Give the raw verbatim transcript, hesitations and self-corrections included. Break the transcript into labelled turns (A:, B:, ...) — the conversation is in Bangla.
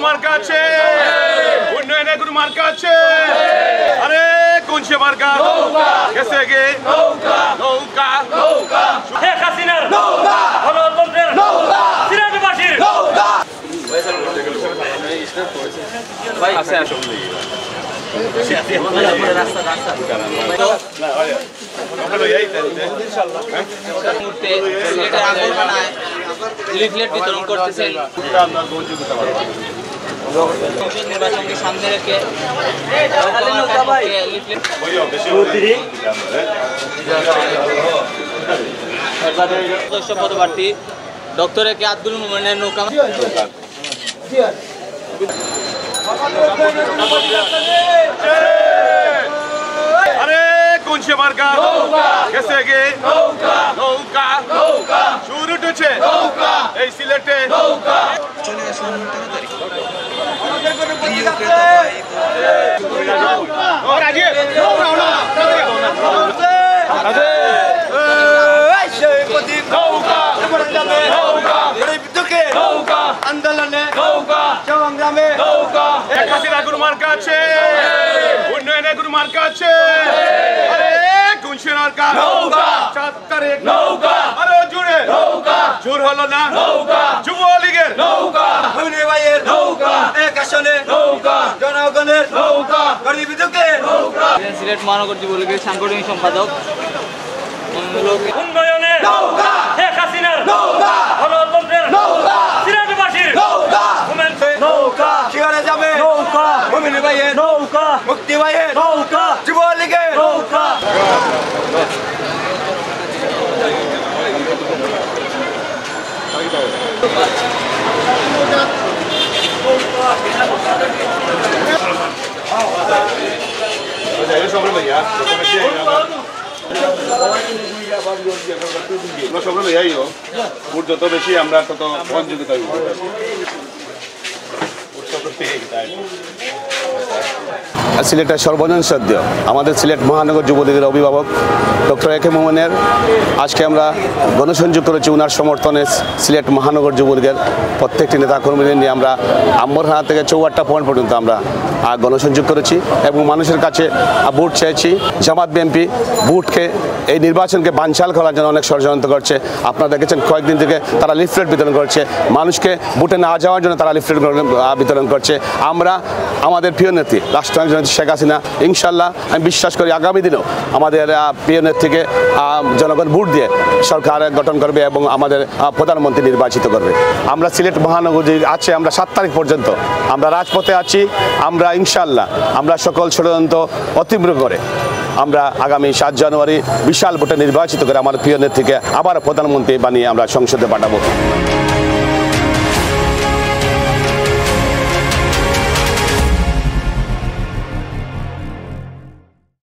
A: মার্কা আছে, উন্নয়নের কোনো মার্কা আছে। আরে কোন সে মার্কা? গেছে গে নৌকা নৌকা নৌকা, শেখ হাসিনার নৌকা, গণতন্ত্রের নৌকা, সিরাজবাসীর নৌকা। ভাই আছে আসো লিফলেট বিতরণ করতেছেন নির্বাচনকে সামনে রেখে পদপ্রার্থী ডক্টর এ কে আব্দুল মোমেনের নৌকা। আরে কোন সে মার্কা? গেছে গে নৌকা নৌকা নৌকা, সুর উঠেছে নৌকা এই সিলেটে নৌকা। চলে আসুন আন্দোলনে নৌকা, সংগ্রামে নৌকা। শেখ হাসিনার কোনো মার্কা আছে, উন্নয়নের কোনো মার্কা আছে। আরে কোন সে মার্কা? নৌকা, সাত তারিখ নৌকা, আরো জুড়ে নৌকা, জোর হলো না নৌকা, যুবলীগের নৌকা, ভাইয়ের নৌকা, এক আসনে নৌকা, জনগণের নৌকা, গরিব দুঃখের নৌকা। সিলেট মহানগর যুবলীগের সাংগঠনিক সম্পাদক। উন্নয়নের নৌকা, শেখ হাসিনার নৌকা, গণতন্ত্রের নৌকা, সিরাজবাসীর নৌকা, নৌকা, শিয়ারে যাবে নৌকা, মুমিন ভাইয়ের নৌকা, মুক্তি ভাইয়ের নৌকা, যুবলীগের নৌকা। যত বেশি আমরা তত সহযোগিতা
B: সিলেটের সর্বজন শ্রদ্ধ আমাদের সিলেট মহানগর যুবলীগের অভিভাবক ডক্টর এ কে মোমেনের আজকে আমরা গণসংযোগ করেছি। ওনার সমর্থনে সিলেট মহানগর যুবলীগের প্রত্যেকটি নেতাকর্মীদের নিয়ে আমরা আম্বরহানা থেকে চৌয়াট্টা পয়েন্ট পর্যন্ত আমরা গণসংযোগ করেছি এবং মানুষের কাছে ভোট চেয়েছি। জামাত বিএনপি ভোটকে এই নির্বাচনকে বানচাল করার জন্য অনেক ষড়যন্ত্র করছে। আপনারা দেখেছেন কয়েকদিন থেকে তারা লিফলেট বিতরণ করছে, মানুষকে ভোটে না যাওয়ার জন্য তারা লিফলেট বিতরণ করছে। আমরা আমাদের প্রিয় নেত্রী রাষ্ট্রনায়ক শেখ হাসিনা, ইনশাল্লাহ আমি বিশ্বাস করি আগামী দিনেও আমাদের প্রিয় নেত্রীকে জনগণ ভোট দিয়ে সরকার গঠন করবে এবং আমাদের প্রধানমন্ত্রী নির্বাচিত করবে। আমরা সিলেট মহানগর যে আছে আমরা সাত তারিখ পর্যন্ত আমরা রাজপথে আছি। আমরা ইনশাল্লাহ আমরা সকল ষড়যন্ত্র অতিক্রম করে আমরা আগামী সাত জানুয়ারি বিশাল ভোটে নির্বাচিত করে আমার প্রিয় নেত্রীকে আবার প্রধানমন্ত্রী বানিয়ে আমরা সংসদে পাঠাবো।